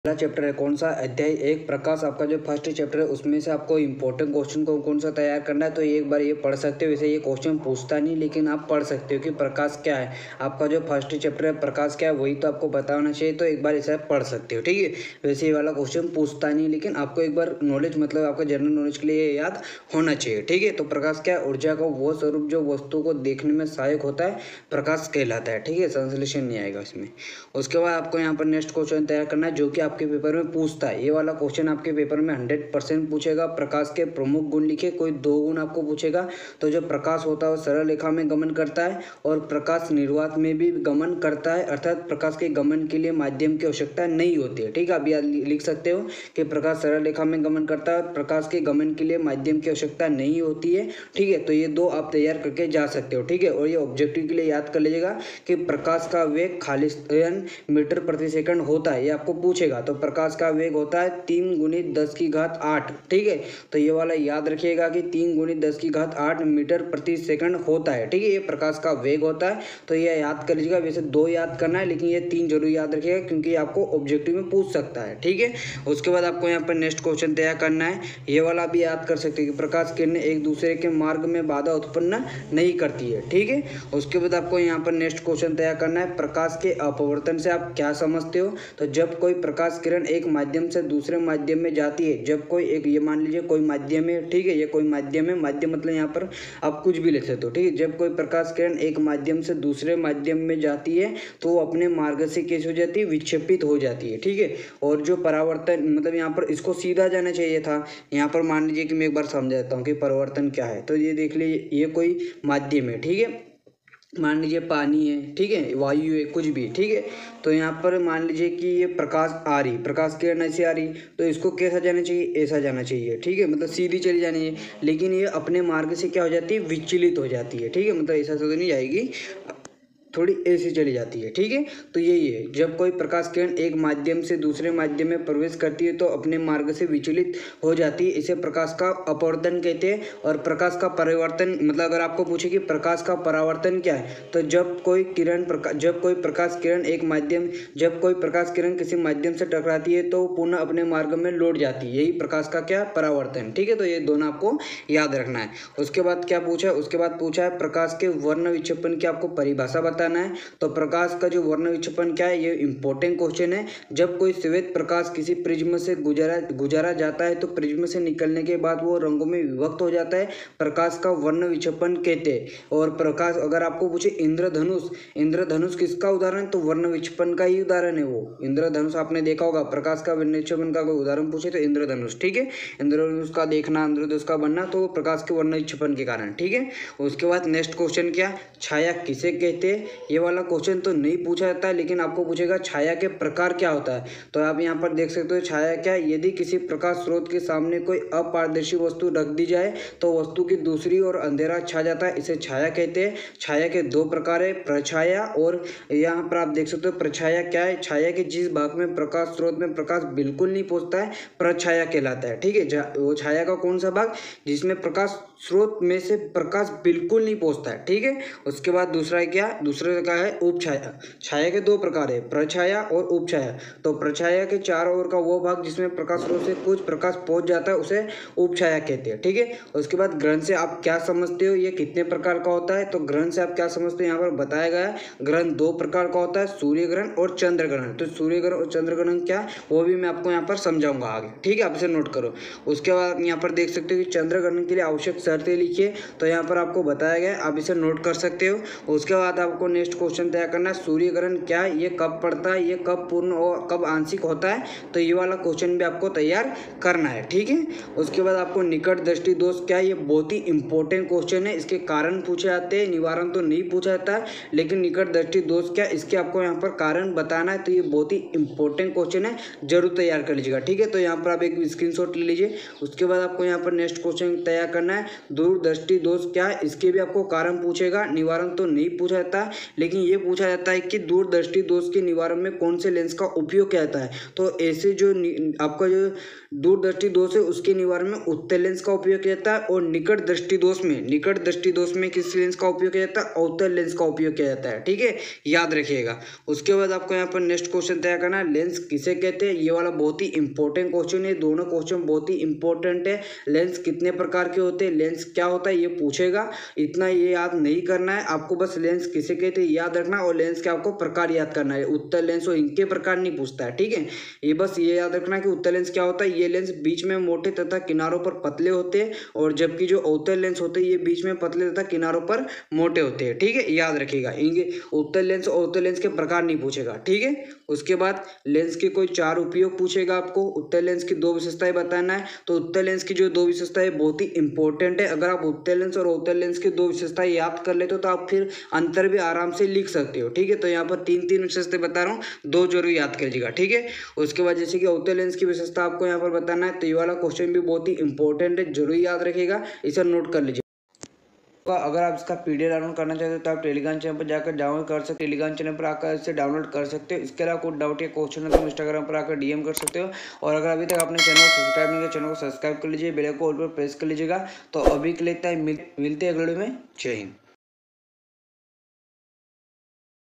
पहला चैप्टर है कौन सा अध्याय एक प्रकाश। आपका जो फर्स्ट चैप्टर है उसमें से आपको इंपॉर्टेंट क्वेश्चन को कौन सा तैयार करना है, तो एक बार ये पढ़ सकते हो। वैसे ये क्वेश्चन पूछता नहीं, लेकिन आप पढ़ सकते हो कि प्रकाश क्या है। आपका जो फर्स्ट चैप्टर है प्रकाश क्या है वही तो आपको पता होना चाहिए, तो एक बार इसे पढ़ सकते हो। ठीक है, वैसे ये वाला क्वेश्चन पूछता नहीं, लेकिन आपको एक बार नॉलेज मतलब आपका जनरल नॉलेज के लिए याद होना चाहिए। ठीक है, तो प्रकाश क्या है, ऊर्जा का वो स्वरूप जो वस्तु को देखने में सहायक होता है, प्रकाश कहलाता है। ठीक है, संश्लेषण नहीं आएगा इसमें। उसके बाद आपको यहाँ पर नेक्स्ट क्वेश्चन तैयार करना है जो कि आपके पेपर में पूछता है। ये वाला क्वेश्चन आपके पेपर में 100% पूछेगा। प्रकाश के प्रमुख गुण लिखे, कोई 2 गुण आपको पूछेगा। तो जो प्रकाश होता है वो सरल रेखा में गमन करता है और प्रकाश निर्वात में भी गमन करता है, अर्थात प्रकाश के गमन के लिए माध्यम की आवश्यकता नहीं होती है। ठीक है, आप यहाँ लिख सकते हो कि प्रकाश सरल रेखा में गमन करता है, प्रकाश के गमन के लिए माध्यम की आवश्यकता नहीं होती है। ठीक है, तो ये 2 आप तैयार करके जा सकते हो। ठीक है, और ये ऑब्जेक्टिव के लिए याद कर लीजिएगा कि प्रकाश का वेग खालिस्तान मीटर प्रति सेकंड होता है, ये आपको पूछेगा। तो प्रकाश का वेग होता है 3 × 10⁸। ठीक है, तो ये वाला याद रखिएगा कि 3 × 10⁸ मीटर प्रति सेकंड होता है। ठीक है, ये प्रकाश का वेग होता है, तो ये याद कर लीजिएगा। वैसे 2 याद करना है, लेकिन ये 3 जरूर याद रखिएगा क्योंकि आपको ऑब्जेक्टिव में पूछ सकता है। ठीक है, उसके बाद आपको यहाँ पर नेक्स्ट क्वेश्चन तैयार करना है। ये वाला भी याद कर सकते हैं कि प्रकाश किरणें एक दूसरे के मार्ग में बाधा उत्पन्न नहीं करती है। ठीक है, उसके बाद आपको यहाँ पर नेक्स्ट क्वेश्चन तैयार करना है, प्रकाश के अपवर्तन से आप क्या समझते हो। तो जब कोई प्रकाश किरण एक माध्यम से दूसरे माध्यम में जाती है, जब कोई एक, ये मान लीजिए कोई माध्यम है। ठीक है, ये कोई माध्यम है, माध्यम मतलब यहाँ पर आप कुछ भी ले सकते हो। ठीक है, जब कोई प्रकाश किरण एक माध्यम से दूसरे माध्यम में जाती है तो वो अपने मार्ग से कैसे हो जाती है, विक्षेपित हो जाती है। ठीक है, और जो परावर्तन मतलब यहाँ पर इसको सीधा जाना चाहिए था। यहाँ पर मान लीजिए कि मैं एक बार समझाता हूँ कि परावर्तन क्या है। तो ये देख लीजिए, ये कोई माध्यम है। ठीक है, मान लीजिए पानी है, ठीक है, वायु है, कुछ भी। ठीक है, तो यहाँ पर मान लीजिए कि ये प्रकाश आ रही, प्रकाश किरण ऐसे आ रही, तो इसको कैसा जाना चाहिए, ऐसा जाना चाहिए। ठीक है, मतलब सीधी चली जानी है, लेकिन ये अपने मार्ग से क्या हो जाती है, विचलित हो जाती है। ठीक है, मतलब ऐसा तो नहीं जाएगी, थोड़ी ऐसी चली जाती है। ठीक है, तो यही है, जब कोई प्रकाश किरण एक माध्यम से दूसरे माध्यम में प्रवेश करती है तो अपने मार्ग से विचलित हो जाती है, इसे प्रकाश का अपवर्तन कहते हैं। और प्रकाश का परिवर्तन मतलब अगर आपको पूछे कि प्रकाश का परावर्तन क्या है, तो जब कोई प्रकाश किरण एक माध्यम जब कोई प्रकाश किरण किसी माध्यम से टकराती है तो पुनः अपने मार्ग में लौट जाती है, यही प्रकाश का क्या, परावर्तन। ठीक है, तो ये दोनों आपको याद रखना है। उसके बाद क्या पूछा है, उसके बाद पूछा है प्रकाश के वर्ण विक्षेपण की आपको परिभाषा बताना है। तो प्रकाश का जो वर्ण विक्षेपण क्या है, ये इंपॉर्टेंट क्वेश्चन है। जब कोई श्वेत प्रकाश किसी प्रिज्म से गुजारा जाता है तो प्रिज्म से निकलने के बाद वो रंगों में विभक्त हो जाता है, प्रकाश का वर्ण विक्षेपण कहते हैं। और प्रकाश अगर आपको पूछे इंद्रधनुष किसका उदाहरण, तो वर्ण विक्षेपण का ही उदाहरण है वो। इंद्रधनुष आपने देखा होगा, प्रकाश का वर्ण विक्षेपण का कोई उदाहरण पूछे तो इंद्रधनुष। ठीक है, इंद्रधनुष का देखना, इंद्रधनुष का बनना तो प्रकाश के वर्ण विक्षेपण के कारण। ठीक है, उसके बाद नेक्स्ट क्वेश्चन क्या, छाया किसे कहते हैं। ये वाला क्वेश्चन तो नहीं पूछा जाता है, लेकिन आपको पूछेगा छाया के प्रकार क्या होता है। तो आप यहाँ पर देख सकते हो छाया क्या है, यदि किसी प्रकाश स्रोत के सामने कोई अपारदर्शी वस्तु रख दी जाए तो वस्तु की दूसरी ओर अंधेरा छा जाता है, इसे छाया कहते हैं। छाया के 2 प्रकार है, प्रछाया और यहाँ पर आप देख सकते हो प्रछाया क्या है, छाया के जिस भाग में प्रकाश स्रोत में प्रकाश बिल्कुल नहीं पहुंचता है प्रछाया कहलाता है। ठीक है, वो छाया का कौन सा भाग, जिसमें प्रकाश स्रोत में से प्रकाश बिल्कुल नहीं पहुंचता है। ठीक है, उसके बाद दूसरा है क्या, दूसरा का है उपछाया। छाया के 2 प्रकार है, प्रछाया और उपछाया। तो प्रछाया के चारों ओर का वो भाग जिसमें प्रकाश स्रोत से कुछ प्रकाश पहुंच जाता है उसे उपछाया कहते हैं। ठीक है, उसके बाद ग्रहण से आप क्या समझते हो, ये कितने प्रकार का होता है। तो ग्रहण से आप क्या समझते हो, यहाँ पर बताया गया है ग्रहण 2 प्रकार का होता है, सूर्य ग्रहण और चंद्र ग्रहण। तो सूर्य ग्रहण और चंद्र ग्रहण क्या, वो भी मैं आपको यहाँ पर समझाऊंगा आगे। ठीक है, आप इसे नोट करो। उसके बाद यहाँ पर देख सकते हो कि चंद्र ग्रहण के लिए आवश्यक शर्तें लिखिए, तो यहाँ पर आपको बताया गया, आप इसे नोट कर सकते हो। उसके बाद आपको नेक्स्ट क्वेश्चन तैयार करना है, सूर्य ग्रहण क्या है, ये कब पड़ता है, ये कब पूर्ण और कब आंशिक होता है। तो ये वाला क्वेश्चन भी आपको तैयार करना है। ठीक है, उसके बाद आपको निकट दृष्टि दोष क्या है, ये बहुत ही इंपॉर्टेंट क्वेश्चन है, इसके कारण पूछे जाते हैं, निवारण तो नहीं पूछा जाता है, लेकिन निकट दृष्टि दोष क्या, इसके आपको यहाँ पर कारण बताना है। तो ये बहुत ही इंपॉर्टेंट क्वेश्चन है, जरूर तैयार कर लीजिएगा। ठीक है, तो यहाँ पर आप एक स्क्रीनशॉट ले लीजिए। उसके बाद आपको यहाँ पर नेक्स्ट क्वेश्चन तैयार करना है, दूरदृष्टि दोष क्या है, इसके भी आपको कारण पूछेगा, निवारण तो नहीं पूछा जाता, लेकिन ये पूछा जाता है कि दूरदृष्टि दोष के निवारण में कौन से लेंस का उपयोग किया जाता है। तो ऐसे जो आपका जो दूरदृष्टि दोष है उसके निवारण में उत्तल लेंस का उपयोग किया जाता है, और निकट दृष्टि दोष में किस लेंस का उपयोग किया जाता है, अवतल लेंस का उपयोग किया जाता है। ठीक है, याद रखिएगा। उसके बाद आपको यहाँ पर नेक्स्ट क्वेश्चन तैयार करना है, लेंस किसे कहते हैं। ये वाला बहुत ही इंपॉर्टेंट क्वेश्चन है, दोनों क्वेश्चन बहुत ही इंपॉर्टेंट है। लेंस कितने प्रकार के होते हैं, लेंस क्या होता है ये पूछेगा, इतना ये याद नहीं करना है आपको, बस लेंस किसे कहते हैं याद रखना, और लेंस के आपको प्रकार याद करना है। उत्तल लेंस और इनके प्रकार नहीं पूछता है। ठीक है, ये बस ये याद रखना कि उत्तल लेंस क्या होता है, ये लेंस बीच में मोटे तथा किनारों पर पतले होते हैं, और जबकि जो अवतल लेंस होते हैं ये बीच में पतले तथा किनारों पर मोटे होते हैं। ठीक है, याद रखिएगा। इनके उत्तल लेंस और अवतल लेंस के प्रकार नहीं पूछेगा। ठीक है, उसके बाद लेंस के कोई 4 उपयोग पूछेगा आपको। उत्तल लेंस की 2 विशेषताएं बताना है। तो उत्तल लेंस की जो 2 विशेषताएं बहुत ही इंपॉर्टेंट है, अगर आप उत्तल लेंस और अवतल लेंस की 2 विशेषताएं याद कर लेते हो तो आप फिर अंतर भी आराम से लिख सकते हो। ठीक है, तो यहाँ पर 3 विशेषताएं बता रहा हूँ, 2 जरूर याद कर लीजिएगा। ठीक है, उसके बाद जैसे कि अवतल लेंस की विशेषता आपको यहाँ पर बताना है, तो ये वाला क्वेश्चन भी बहुत ही इंपॉर्टेंट है, जरूर याद रखिएगा, इसे नोट कर लीजिए। अगर आप इसका पीडीएफ डाउनलोड करना चाहते हो तो आप टेलीग्राम चैनल पर जाकर डाउनलोड कर सकते हो, टेलीग्राम चैनल पर आकर इसे डाउनलोड कर सकते हो। इसके अलावा कोई डाउट या क्वेश्चन है तो इंस्टाग्राम पर आकर डीएम कर सकते हो। और अगर अभी तक आपने चैनल को सब्सक्राइब नहीं किया, चैनल को सब्सक्राइब कर लीजिए, बेल को ऑल पर प्रेस कर लीजिएगा। तो अभी के लिए इतना ही, मिलते हैं अगले वीडियो में। जय हिंद।